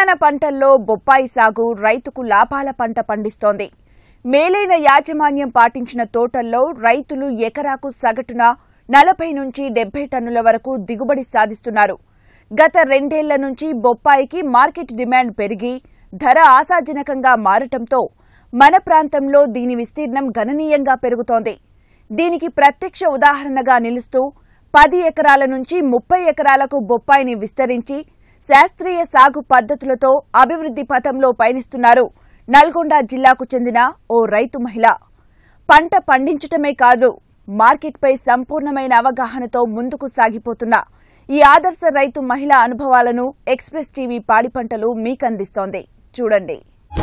ఉద్యాన పంటల్లో బొప్పాయి సాగు రైతుకు లాభాల పంట పండిస్తోంది. మేలైన యాజమాన్యం పాటించిన తోటల్లో రైతులు ఎకరాకు సగటున 40 నుంచి 70 టన్నుల వరకు దిగుబడి సాధిస్తున్నారు. గత 2 ఏళ్ల నుంచి బొప్పాయికి మార్కెట్ డిమాండ్ పెరిగి ధర ఆశాజనకంగా మారటంతో మన ప్రాంతంలో దీని విస్తీర్ణం గణనీయంగా పెరుగుతోంది. దీనికి ప్రత్యక్ష ఉదాహరణగా నిలుస్తూ 10 ఎకరాల నుంచి 30 ఎకరాలకు బొప్పాయిని విస్తరించి శాస్త్రీయ సాగు పద్ధతులతో అభివృద్ధి పథంలో పయనిస్తున్నారు నల్గొండ జిల్లాకు చెందిన ఓ రైతు మహిళ. పంట పండించటమే కాదు, మార్కెట్పై సంపూర్ణమైన అవగాహనతో ముందుకు సాగిపోతున్న ఈ ఆదర్శ రైతు మహిళ అనుభవాలను ఎక్స్‌ప్రెస్ టీవీ పాడి పంటలు మీకందిస్తోంది. చూడండి.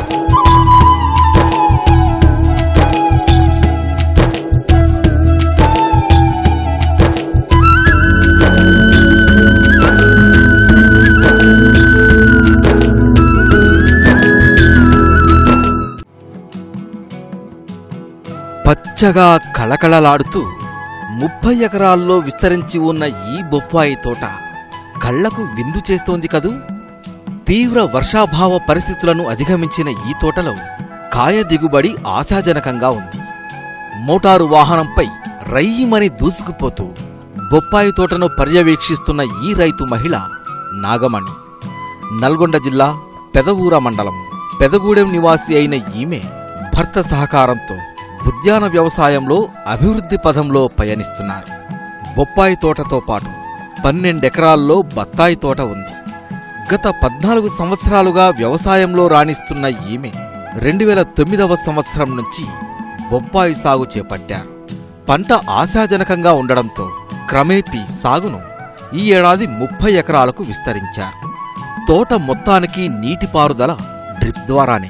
పచ్చగా కళకళలాడుతూ 30 ఎకరాల్లో విస్తరించి ఉన్న ఈ బొప్పాయి తోట కళ్లకు విందు చేస్తోంది కదూ. తీవ్ర వర్షాభావ పరిస్థితులను అధిగమించిన ఈ తోటలో కాయ దిగుబడి ఆశాజనకంగా ఉంది. మోటారు వాహనంపై రయ్యిమని దూసుకుపోతూ బొప్పాయి తోటను పర్యవేక్షిస్తున్న ఈ రైతు మహిళ నాగమణి. నల్గొండ జిల్లా పెదవూర మండలం పెదగూడెం నివాసి అయిన ఈమె భర్త సహకారంతో ఉద్యాన వ్యవసాయంలో అభివృద్ధి పథంలో పయనిస్తున్నారు. బొప్పాయి తోటతో పాటు 12 ఎకరాల్లో బత్తాయి తోట ఉంది. గత 14 సంవత్సరాలుగా వ్యవసాయంలో రాణిస్తున్న ఈమె 2009వ సంవత్సరం నుంచి బొప్పాయి సాగు చేపట్టారు. పంట ఆశాజనకంగా ఉండడంతో క్రమేపీ సాగును ఈ ఏడాది 30 ఎకరాలకు విస్తరించారు. తోట మొత్తానికి నీటిపారుదల డ్రిప్ ద్వారానే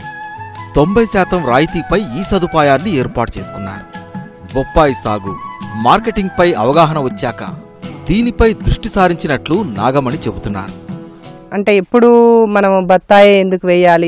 90% రాయితీపై ఈ సదుపాయాన్ని ఏర్పాటు చేసుకున్నారు. బొప్పాయి సాగు మార్కెటింగ్పై అవగాహన వచ్చాక దీనిపై దృష్టి సారించినట్లు నాగమణి చెబుతున్నారు. అంటే ఎప్పుడు మనం బత్తాయి ఎందుకు వేయాలి,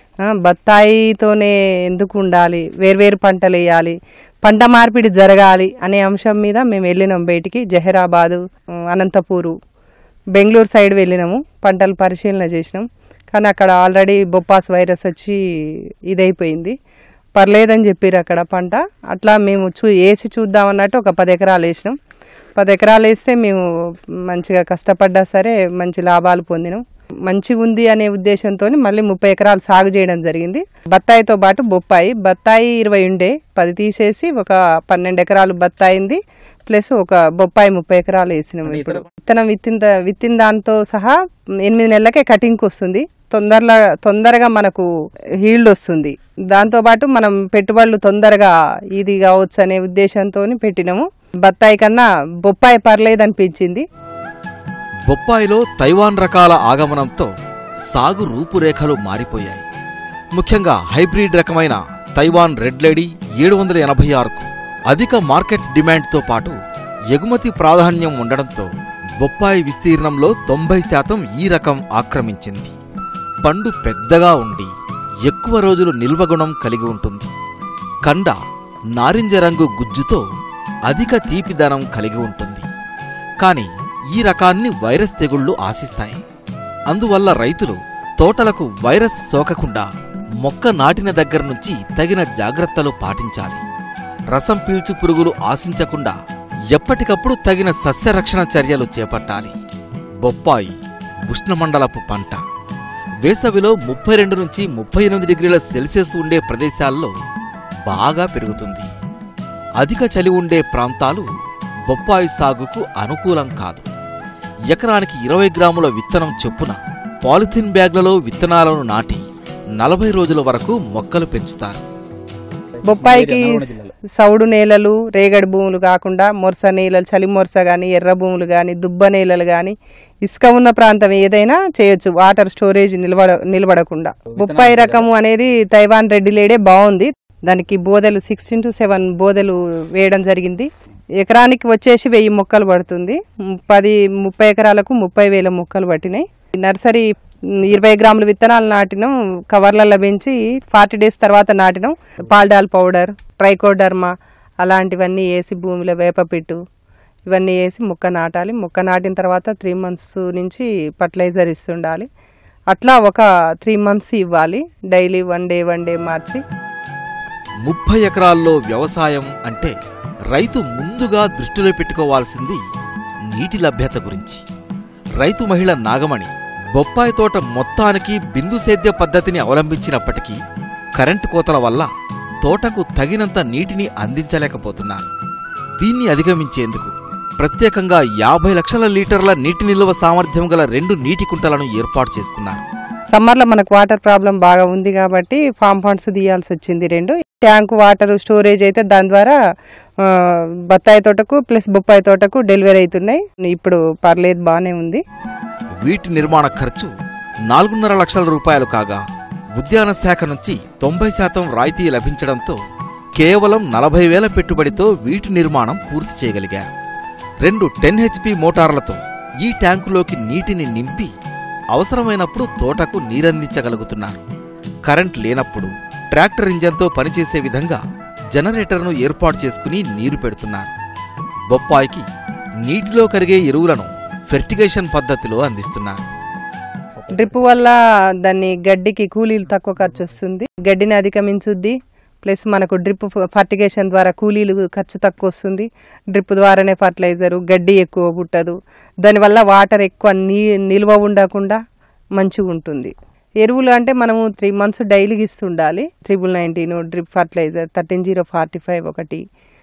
బత్తాయితోనే ఎందుకు ఉండాలి, వేర్వేరు పంటలు వేయాలి, పంట మార్పిడి జరగాలి అనే అంశం మీద మేము వెళ్ళినాం. బయటికి జహీరాబాదు, అనంతపూరు, బెంగళూరు సైడ్ వెళ్ళినాము. పంటలు పరిశీలన చేసినాం. కానీ అక్కడ ఆల్రెడీ బొప్పాస్ వైరస్ వచ్చి ఇదైపోయింది. పర్లేదని చెప్పారు అక్కడ పంట. అట్లా మేము వేసి చూద్దామన్నట్టు ఒక 10 ఎకరాలు వేసినాం. 10 ఎకరాలు వేస్తే మేము మంచిగా కష్టపడ్డా సరే మంచి లాభాలు పొందినాం. మంచిగా ఉంది అనే ఉద్దేశంతో మళ్ళీ 30 ఎకరాలు సాగు చేయడం జరిగింది. బత్తాయితో పాటు బత్తాయి 20 ఉండే, 10 తీసేసి ఒక 12 ఎకరాలు బత్తాయింది, ప్లస్ ఒక బొప్పాయి 30 ఎకరాలు వేసినాం. ఇప్పుడు విత్తనం విత్తిన దాంతో సహా 8 నెలలకే కటింగ్కి వస్తుంది. తొందరగా మనకు హీల్డ్ వస్తుంది. దాంతోపాటు మనం పెట్టుబడులు తొందరగా ఇది కావచ్చు అనే ఉద్దేశంతో పెట్టినాము. బత్తాయి కన్నా బొప్పాయి పర్లేదనిపించింది. బొప్పాయిలో తైవాన్ రకాల ఆగమనంతో సాగు రూపురేఖలు మారిపోయాయి. ముఖ్యంగా హైబ్రిడ్ రకమైన తైవాన్ రెడ్ లేడీ 786కు అధిక మార్కెట్ డిమాండ్తో పాటు ఎగుమతి ప్రాధాన్యం ఉండడంతో బొప్పాయి విస్తీర్ణంలో 90% ఈ రకం ఆక్రమించింది. పండు పెద్దగా ఉండి ఎక్కువ రోజులు నిల్వగుణం కలిగి ఉంటుంది. కండ నారింజ రంగు గుజ్జుతో అధిక తీపిదనం కలిగి ఉంటుంది. కాని ఈ రకాన్ని వైరస్ తెగుళ్లు ఆశిస్తాయి. అందువల్ల రైతులు తోటలకు వైరస్ సోకకుండా మొక్క నాటిన దగ్గర నుంచి తగిన జాగ్రత్తలు పాటించాలి. రసం పీల్చు పురుగులు ఆశించకుండా ఎప్పటికప్పుడు తగిన సస్యరక్షణ చర్యలు చేపట్టాలి. బొప్పాయి ఉష్ణమండలపు పంట. వేసవిలో 32 నుంచి 38 డిగ్రీల సెల్సియస్ ఉండే ప్రదేశాల్లో బాగా పెరుగుతుంది. అధిక చలి ఉండే ప్రాంతాలు బొప్పాయి సాగుకు అనుకూలం కాదు. ఎకరానికి 20 గ్రాముల విత్తనం చొప్పున పాలిథిన్ బ్యాగ్లలో విత్తనాలను నాటి 40 రోజుల వరకు మొక్కలు పెంచుతారు. బొప్పాయికి సౌడు నేలలు, రేగడి భూములు కాకుండా మొరస నేలలు, చలి మొరస కానీ, ఎర్ర భూములు కానీ, దుబ్బ నేలలు కానీ, ఇసుక ఉన్న ప్రాంతం ఏదైనా చేయొచ్చు, వాటర్ స్టోరేజ్ నిలబడకుండా. బొప్పాయి రకము అనేది తైవాన్ రెడ్ లేడీ బాగుంది. దానికి బోదెలు 6x7 బోదెలు వేయడం జరిగింది. ఎకరానికి వచ్చేసి 1000 మొక్కలు పడుతుంది. 30 ఎకరాలకు 30,000 మొక్కలు పట్టినాయి. నర్సరీ 20 గ్రాముల విత్తనాలు నాటినాం. కవర్లలో పెంచి 40 డేస్ తర్వాత నాటినాం. పాల్డాల్ పౌడర్, ట్రైకోడర్మా అలాంటివన్నీ వేసి భూమిలో వేపపిట్టు ఇవన్నీ వేసి మొక్క నాటాలి. మొక్క నాటిన తర్వాత 3 months నుంచి ఫర్టిలైజర్ ఇస్తుండాలి. అట్లా ఒక 3 months ఇవ్వాలి, డైలీ 1 day మార్చి. 30 ఎకరాల్లో వ్యవసాయం అంటే రైతు ముందుగా దృష్టిలో పెట్టుకోవాల్సింది నీటి లభ్యత గురించి. రైతు మహిళ నాగమణి బొప్పాయి తోట మొత్తానికి బిందు సేద్య పద్ధతిని అవలంబించినప్పటికీ కరెంటు కోతల వల్ల తోటకు తగినంత నీటిని అందించలేకపోతున్నారు. దీన్ని అధిగమించేందుకు ప్రత్యేకంగా 50 లక్షల లీటర్ల నీటి నిల్వ సామర్థ్యం గల 2 నీటి కుంటలను ఏర్పాటు చేసుకున్నారు. సమ్మర్లో మనకు వాటర్ ప్రాబ్లం బాగా ఉంది కాబట్టి ఫామ్ పాండ్స్ తీయాల్సి వచ్చింది. 2 ట్యాంక్ వాటర్ స్టోరేజ్ అయితే దాని ద్వారా బత్తాయి తోటకు ప్లస్ బొప్పాయి తోటకు డెలివరీ అవుతున్నాయి. ఇప్పుడు పర్లేదు, బాగానే ఉంది. వీటి నిర్మాణ ఖర్చు 4.5 లక్షల రూపాయలు కాగా ఉద్యాన శాఖ నుంచి 90% రాయితీ లభించడంతో కేవలం 40,000 పెట్టుబడితో వీటి నిర్మాణం పూర్తి చేయగలిగారు. 2 10 HP మోటార్లతో ఈ ట్యాంకులోకి నీటిని నింపి అవసరమైనప్పుడు తోటకు నీరందించగలుగుతున్నారు. కరెంట్ లేనప్పుడు ట్రాక్టర్ ఇంజన్తో పనిచేసే విధంగా జనరేటర్ను ఏర్పాటు చేసుకుని నీరు పెడుతున్నారు. బొప్పాయికి నీటిలో కరిగే ఎరువులను ఫెర్టిగేషన్ పద్ధతిలో అందిస్తున్నారు. డ్రిప్ వల్ల దాన్ని గడ్డికి కూలీలు తక్కువ ఖర్చు వస్తుంది, గడ్డిని అధిగమించుద్ది. ప్లస్ మనకు డ్రిప్ ఫర్టిగేషన్ ద్వారా కూలీలు ఖర్చు తక్కువ వస్తుంది. డ్రిప్ ద్వారానే ఫర్టిలైజరు, గడ్డి ఎక్కువ పుట్టదు. దానివల్ల వాటర్ ఎక్కువ నిల్వ ఉండకుండా మంచిగా ఉంటుంది. ఎరువులు అంటే మనము 3 months డైలీకి ఇస్తుండాలి. 9919 డ్రిప్ ఫర్టిలైజర్, 13045 ఒకటి,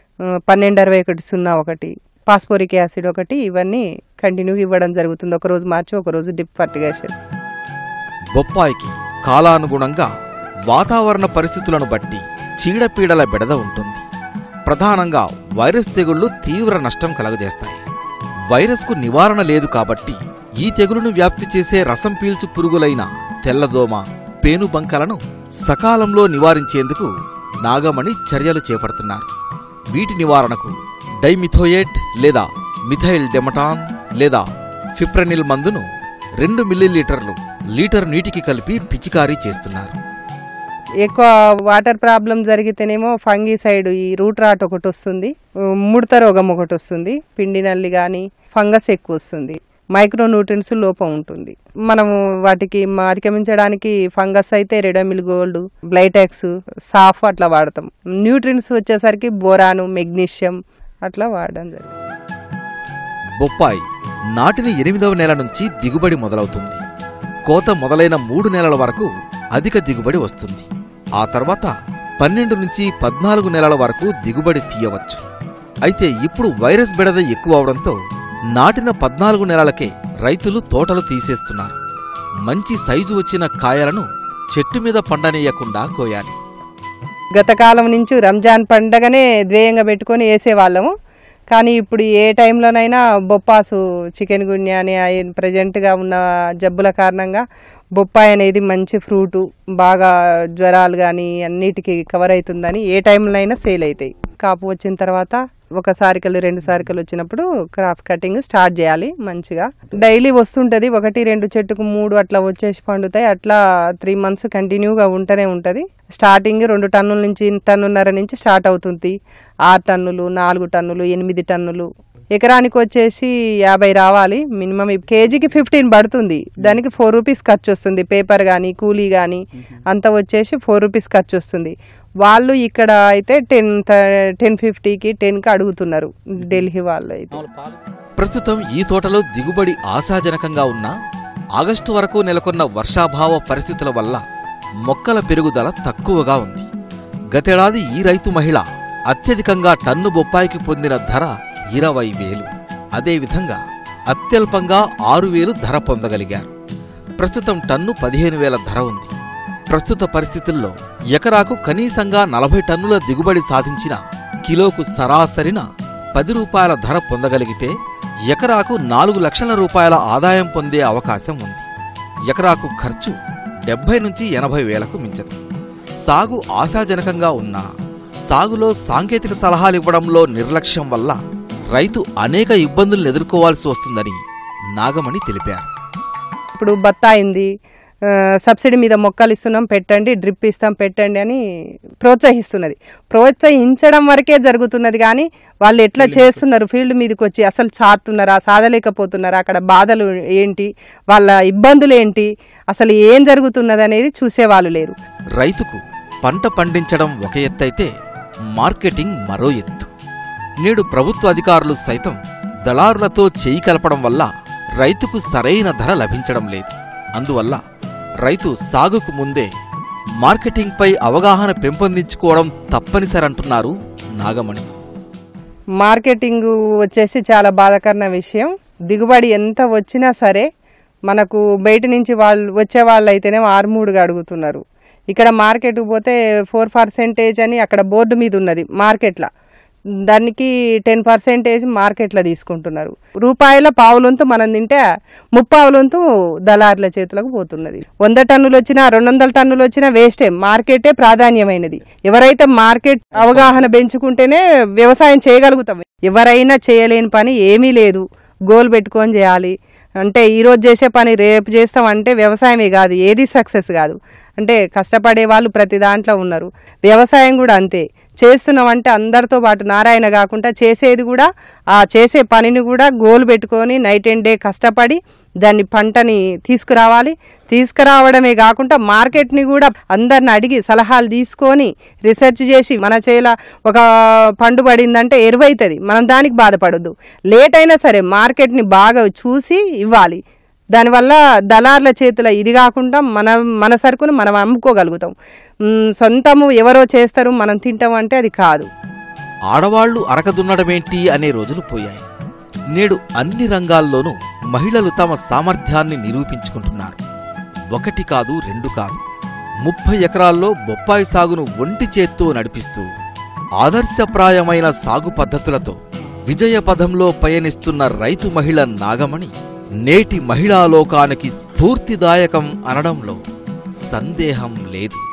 126101, పాస్పోరిక్ యాసిడ్ ఒకటి, ఇవన్నీ కంటిన్యూగా ఇవ్వడం జరుగుతుంది. ఒకరోజు మార్చి ఒకరోజు డ్రిప్ ఫర్టిగేషన్. బొప్పాయికి కాలానుగుణంగా వాతావరణ పరిస్థితులను బట్టి చీడపీడల బెడద ఉంటుంది. ప్రధానంగా వైరస్ తెగుళ్లు తీవ్ర నష్టం కలుగజేస్తాయి. వైరస్కు నివారణ లేదు కాబట్టి ఈ తెగులును వ్యాప్తి చేసే రసం పీల్చు పురుగులైన తెల్లదోమ, పేనుబంకలను సకాలంలో నివారించేందుకు నాగమణి చర్యలు చేపడుతున్నారు. వీటి నివారణకు డైమిథోయేట్ లేదా మిథైల్ డెమటాన్ లేదా ఫిప్రనిల్ మందును 2 మిల్లీలీటర్లు లీటర్ నీటికి కలిపి పిచికారీ చేస్తున్నారు. ఎక్కువ వాటర్ ప్రాబ్లం జరిగితేనేమో ఫంగిసైడ్, ఈ రూట్ రాట్ ఒకటి వస్తుంది, ముడత రోగం ఒకటి వస్తుంది, పిండి నల్లి కానీ ఫంగస్ ఎక్కువ వస్తుంది, మైక్రో న్యూట్రియన్స్ లోపం ఉంటుంది. మనము వాటికి అధిగమించడానికి ఫంగస్ అయితే రెడమిల్ గోల్డ్, బ్లైటాక్స్, సాఫ్ అట్లా వాడతాం. న్యూట్రియన్స్ వచ్చేసరికి బోరాను, మెగ్నీషియం అట్లా వాడడం జరుగుతుంది. బొప్పాయి నాటిన 8వ నెల నుంచి దిగుబడి మొదలవుతుంది. కోత మొదలైన 3 నెలల వరకు అధిక దిగుబడి వస్తుంది. ఆ తర్వాత 12 నుంచి 14 నెలల వరకు దిగుబడి తీయవచ్చు. అయితే ఇప్పుడు వైరస్ బెడద ఎక్కువ అవడంతో నాటిన 14 నెలలకే రైతులు తోటలు తీసేస్తున్నారు. మంచి సైజు వచ్చిన కాయలను చెట్టు మీద పండనీయకుండా కోయాలి. గత కాలం నుంచి రంజాన్ పండగనే ధ్యేయంగా పెట్టుకొని వేసేవాళ్ళము. కానీ ఇప్పుడు ఏ టైంలోనైనా బొప్పాసు, చికెన్ గున్యా అని ప్రజెంట్గా ఉన్న జబ్బుల కారణంగా బొప్పాయి అనేది మంచి ఫ్రూటు, బాగా జ్వరాలు కానీ అన్నిటికీ కవర్ అవుతుందని ఏ టైంలోనైనా సేల్ అవుతాయి. కాపు వచ్చిన తర్వాత 1 సారికలు 2 సారికలు వచ్చినప్పుడు క్రాప్ కటింగ్ స్టార్ట్ చేయాలి. మంచిగా డైలీ వస్తుంటుంది. 1-2 చెట్టుకు 3 అట్లా వచ్చేసి పండుతాయి. అట్లా 3 months కంటిన్యూగా ఉంటూనే ఉంటుంది. స్టార్టింగ్ 2 టన్నుల నుంచి 1.5 టన్నుల నుంచి స్టార్ట్ అవుతుంది. 6 టన్నులు, 4 టన్నులు, 8 టన్నులు, ఎకరానికి వచ్చేసి 50 రావాలి మినిమం. కేజీకి 15 పడుతుంది. దానికి 4 రూపీస్ ఖర్చు వస్తుంది. పేపర్ కానీ కూలీ కానీ అంతా వచ్చేసి 4 రూపీస్ ఖర్చు వస్తుంది. వాళ్ళు ఇక్కడ అయితే 10-50కి 10కి అడుగుతున్నారు, ఢిల్లీ వాళ్ళు అయితే. ప్రస్తుతం ఈ తోటలో దిగుబడి ఆశాజనకంగా ఉన్నా ఆగస్టు వరకు నెలకొన్న వర్షాభావ పరిస్థితుల వల్ల మొక్కల పెరుగుదల తక్కువగా ఉంది. గతేడాది ఈ రైతు మహిళ అత్యధికంగా టన్ను బొప్పాయికి పొందిన ధర 20,000. అదేవిధంగా అత్యల్పంగా 6,000 ధర పొందగలిగారు. ప్రస్తుతం టన్ను 15,000 ధర ఉంది. ప్రస్తుత పరిస్థితుల్లో ఎకరాకు కనీసంగా 40 టన్నుల దిగుబడి సాధించిన కిలోకు సరాసరిన 10 రూపాయల ధర పొందగలిగితే ఎకరాకు 4 లక్షల రూపాయల ఆదాయం పొందే అవకాశం ఉంది. ఎకరాకు ఖర్చు 70 నుంచి 80 వేలకు మించదు. సాగు ఆశాజనకంగా ఉన్నా సాగులో సాంకేతిక సలహాలివ్వడంలో నిర్లక్ష్యం వల్ల రైతు అనేక ఇబ్బందులను ఎదుర్కోవాల్సి వస్తుందని నాగమణి తెలిపారు. ఇప్పుడు బత్తాయింది, సబ్సిడీ మీద మొక్కలు ఇస్తున్నాం పెట్టండి, డ్రిప్ ఇస్తాం పెట్టండి అని ప్రోత్సహిస్తున్నది. ప్రోత్సహించడం వరకే జరుగుతున్నది కానీ వాళ్ళు ఎట్లా చేస్తున్నారు, ఫీల్డ్ మీదకి వచ్చి అసలు సాధుతున్నారా, సాధలేకపోతున్నారా, అక్కడ బాధలు ఏంటి, వాళ్ళ ఇబ్బందులు ఏంటి, అసలు ఏం జరుగుతున్నది అనేది చూసేవాళ్ళు లేరు. రైతుకు పంట పండించడం ఒక ఎత్తైతే మార్కెటింగ్ మరో ఎత్తు. నేడు ప్రభుత్వ అధికారులు సైతం దళారులతో చేయి కలపడం వల్ల రైతుకు సరైన ధర లభించడం లేదు. అందువల్ల రైతు సాగుకు ముందే మార్కెటింగ్పై అవగాహన పెంపొందించుకోవడం తప్పనిసరంటున్నారు నాగమణి. మార్కెటింగ్ వచ్చేసి చాలా బాధాకరమైన విషయం. దిగుబడి ఎంత వచ్చినా సరే మనకు బయట నుంచి వచ్చే వాళ్ళు అయితేనే 6-3గా అడుగుతున్నారు. ఇక్కడ మార్కెట్కి పోతే 4% అని అక్కడ బోర్డు మీద ఉన్నది మార్కెట్లో, దానికి 10% మార్కెట్లో తీసుకుంటున్నారు. రూపాయల పావులొంతు మనం తింటే 30 దళారుల చేతులకు పోతున్నది. 100 టన్నులు వచ్చినా 200 టన్నులు వచ్చినా వేస్టే. మార్కెటే ప్రాధాన్యమైనది. ఎవరైతే మార్కెట్ అవగాహన పెంచుకుంటేనే వ్యవసాయం చేయగలుగుతాం. ఎవరైనా చేయలేని పని ఏమీ లేదు, గోల్ పెట్టుకొని చేయాలి. అంటే ఈరోజు చేసే పని రేపు చేస్తామంటే వ్యవసాయమే కాదు, ఏది సక్సెస్ కాదు. అంటే కష్టపడే వాళ్ళు ప్రతి దాంట్లో ఉన్నారు. వ్యవసాయం కూడా అంతే. చేస్తున్నామంటే అందరితో పాటు నారాయణ కాకుండా చేసేది కూడా, ఆ చేసే పనిని కూడా గోల్ పెట్టుకొని నైట్ అండ్ డే కష్టపడి దాన్ని పంటని తీసుకురావడమే కాకుండా మార్కెట్ని కూడా అందరిని అడిగి సలహాలు తీసుకొని రీసెర్చ్ చేసి మన చేల ఒక పండు పడిందంటే ఎరువైతుంది, మనం దానికి బాధపడొద్దు. లేట్ అయినా సరే మార్కెట్ని బాగా చూసి ఇవ్వాలి. దానివల్ల దళారుల చేతుల ఇది కాకుండా మన సరుకును మనం అమ్ముకోగలుగుతాం. సొంతము ఎవరో చేస్తారు మనం తింటాం అంటే అది కాదు. ఆడవాళ్లు అరకదున్నడమేంటి అనే రోజులు పోయాయి. నేడు అన్ని రంగాల్లోనూ మహిళలు తమ సామర్థ్యాన్ని నిరూపించుకుంటున్నారు. 1 కాదు 2 కాదు, 30 ఎకరాల్లో బొప్పాయి సాగును ఒంటి చేత్తో నడిపిస్తూ ఆదర్శప్రాయమైన సాగు పద్ధతులతో విజయపథంలో పయనిస్తున్న రైతు మహిళ నాగమణి నేటి మహిళాలోకానికి స్ఫూర్తిదాయకం అనడంలో సందేహం లేదు.